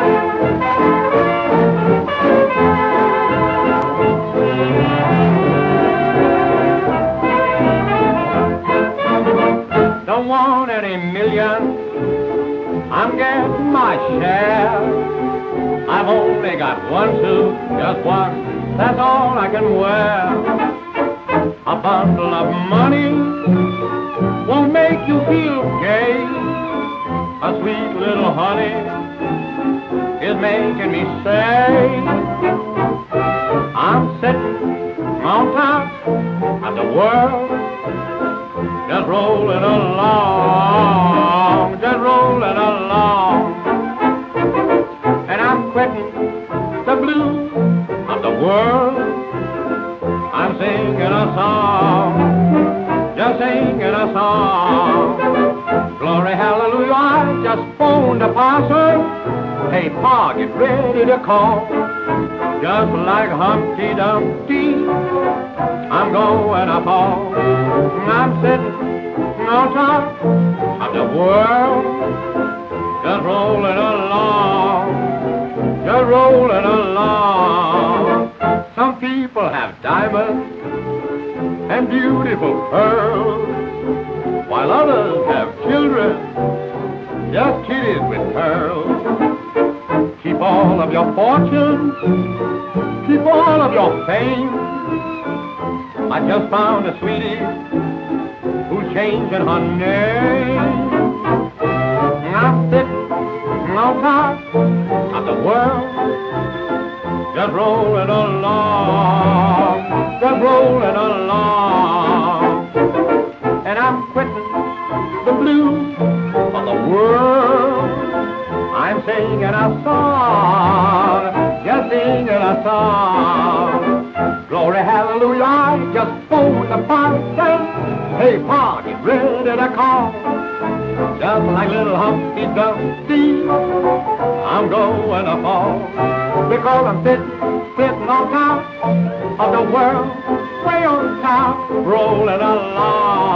Don't want any million, I'm getting my share. I've only got one suit, just one, that's all I can wear. A bundle of money won't make you feel gay. A sweet little honey is making me say, I'm sitting on top of the world, just rolling along, just rolling along. And I'm quitting the blues of the world. I'm singing a song, just singing a song. Glory, hallelujah, I just phoned the parson. Hey, Pa, get ready to call. Just like Humpty Dumpty, I'm going up all. I'm sitting on top of the world, just rolling along, just rolling along. Some people have diamonds and beautiful pearls, while others have children, just kitties with pearls. Keep all of your fortune, keep all of your fame. I just found a sweetie who's changing her name. I'm sitting on top of the world, just rolling along, just rolling along. And I'm quitting the blues of the world. I'm singing a song, just singing a song. Glory, hallelujah, I just phoned the parson. Hey, Pa, get ready to call. Just like little Humpty Dumpty, I'm going to fall. Because I'm sitting on top of the world, way on top, rolling along.